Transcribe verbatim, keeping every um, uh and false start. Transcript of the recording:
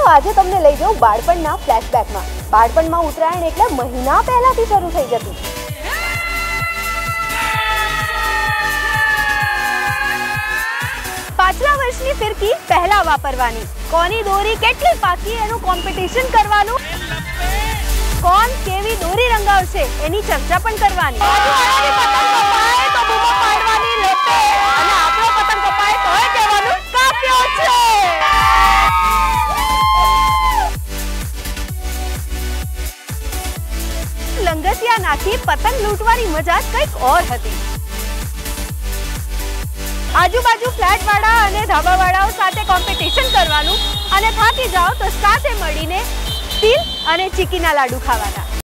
આજે તમને લઈ જાઉં બાળપણના ફ્લેશબેકમાં। બાળપણમાં ઉત્તરાયણ એટલે મહિના પહેલાથી શરૂ થઈ જતી। પાછલા વર્ષની ફિરકી પહેલા વાપરવાની, કોની દોરી કેટલી પાકી એનું કોમ્પિટિશન કરવાનું, કોણ કેવી દોરી રંગાવશે એની ચર્ચા પણ કરવાની। લંગસિયા નાખી પતંગ લૂંટવાની મજા કંઈક ઓર હતી। આજુબાજુ ફ્લેટ વાળા અને ધાબા વાળાઓ સાથે કોમ્પિટિશન કરવાનું અને થાકી જાઓ તો સાથે મળીને તિલ અને ચીકીના લાડુ ખાવાના।